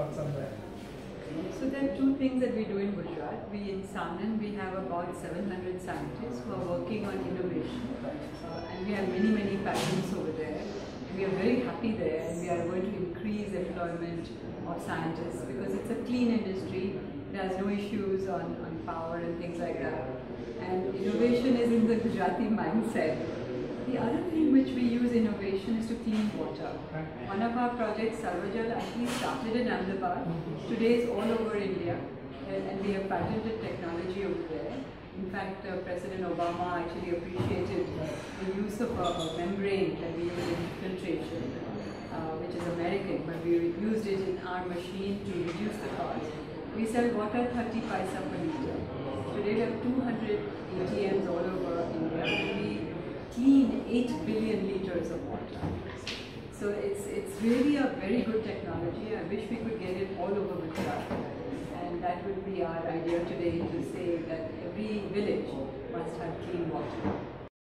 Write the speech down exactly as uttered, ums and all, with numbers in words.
thoughts on that? So there are two things that we do in Gujarat. We in Sanand, we have about seven hundred scientists who are working on innovation, uh, and we have many many patents over there. We are very happy there, and we are going to increase employment of scientists because it's a clean industry. It has no issues on, on power and things like that. And innovation is in the Gujarati mindset. The other thing which we use innovation is to clean water. One of our projects, Sarvajal, actually started in Ahmedabad. Today is all over India, and, and we have patented technology over there. In fact, uh, President Obama actually appreciated the use of a, a membrane that we use in filtration, uh, which is American, but we used it in our machine to reduce the cost. We sell water thirty paisa per liter. Today we have two hundred A T Ms all over India. We clean eight billion liters of water. So it's, it's really a very good technology. I wish we could get it all over Gujarat. And that would be our idea today, to say that every village must have clean water.